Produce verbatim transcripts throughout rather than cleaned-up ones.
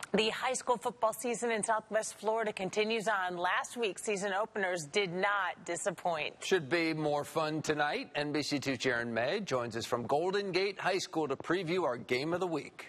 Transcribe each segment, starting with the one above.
The high school football season in Southwest Florida continues on. Last week's season openers did not disappoint. Should be more fun tonight. N B C two's Jaron May joins us from Golden Gate High School to preview our game of the week.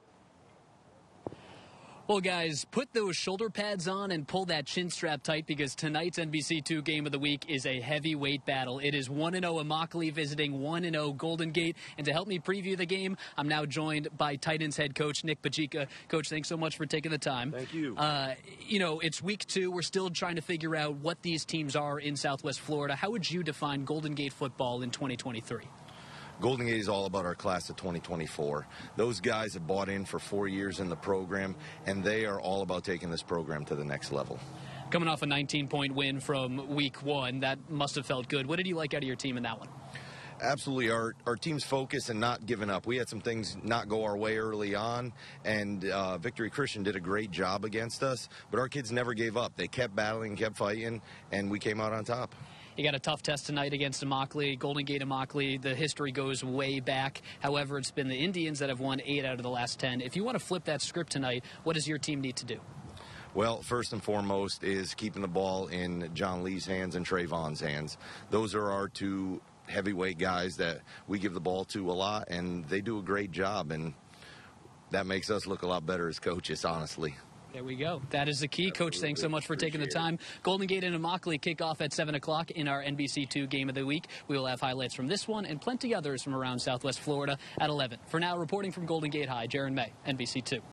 Well, guys, put those shoulder pads on and pull that chin strap tight, because tonight's N B C two game of the week is a heavyweight battle. It is one and oh Immokalee visiting one and oh Golden Gate. And to help me preview the game, I'm now joined by Titans head coach Nick Pajica. Coach, thanks so much for taking the time. Thank you. Uh, you know, it's week two. We're still trying to figure out what these teams are in Southwest Florida. How would you define Golden Gate football in twenty twenty-three? Golden Gate is all about our class of twenty twenty-four. Those guys have bought in for four years in the program, and they are all about taking this program to the next level. Coming off a nineteen-point win from week one, that must have felt good. What did you like out of your team in that one? Absolutely. Our, our team's focus and not giving up. We had some things not go our way early on, and uh, Victory Christian did a great job against us, but our kids never gave up. They kept battling, kept fighting, and we came out on top. You got a tough test tonight against Immokalee, Golden Gate Immokalee. The history goes way back. However, it's been the Indians that have won eight out of the last ten. If you want to flip that script tonight, what does your team need to do? Well, first and foremost is keeping the ball in John Lee's hands and Trayvon's hands. Those are our two heavyweight guys that we give the ball to a lot, and they do a great job, and that makes us look a lot better as coaches, honestly. There we go. That is the key. Absolutely. Coach, thanks so much for Appreciate taking the time. It. Golden Gate and Immokalee kick off at seven o'clock in our N B C two Game of the Week. We will have highlights from this one and plenty others from around Southwest Florida at eleven. For now, reporting from Golden Gate High, Jaron May, N B C two.